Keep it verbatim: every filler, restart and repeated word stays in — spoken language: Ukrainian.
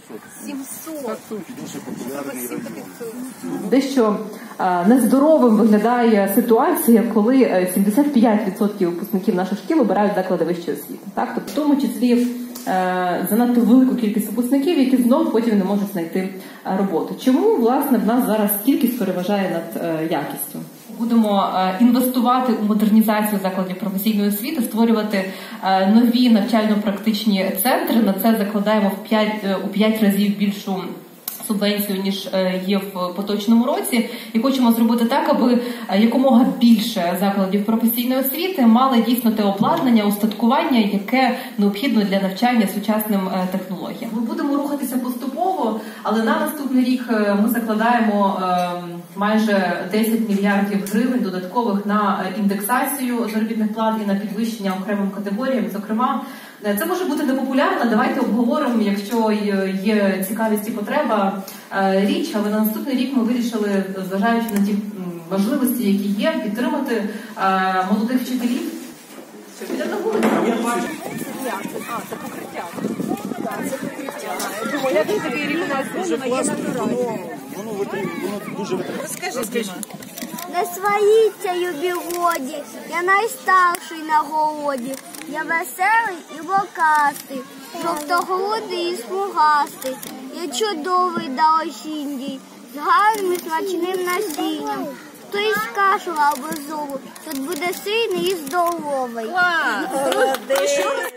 сімсот. Дуже популярний район. Дещо нездоровим виглядає ситуація, коли сімдесят п'ять відсотків випускників наших шкіл обирають заклади вищої освіти. Так? Тобто, в тому числі занадто велику кількість випускників, які знову потім не можуть знайти роботу. Чому, власне, в нас зараз кількість переважає над якістю? Будемо інвестувати у модернізацію закладів професійної освіти, створювати нові навчально-практичні центри. На це закладаємо в п'ять, у п'ять разів більшу субвенцію, ніж є в поточному році. І хочемо зробити так, аби якомога більше закладів професійної освіти мали дійсно те обладнання, устаткування, яке необхідно для навчання сучасним технологіям. Ми будемо рухатися поступово, але на наступний рік ми закладаємо майже десять мільярдів гривень додаткових на індексацію заробітних плат і на підвищення окремим категоріям. Зокрема, це може бути непопулярно, давайте обговоримо, якщо є цікавість і потреба, річ, але на наступний рік ми вирішили, зважаючи на ті можливості, які є, підтримати молодих вчителів. Що, піде на вулицю? А, це покриття. Так, це покриття. Думаю, як такий рівна зона є натуральна. Воно дуже витримує. Розкажи, Діма. Не сваріться, любі годі, я найстарший на голоді. Я веселий і бокастий, жовтогрудий і смугастий. Я чудовий да осінній, з гарним і смачним насінням. Хто із кашу або зубу, тут буде сильний і здоровий. Клас!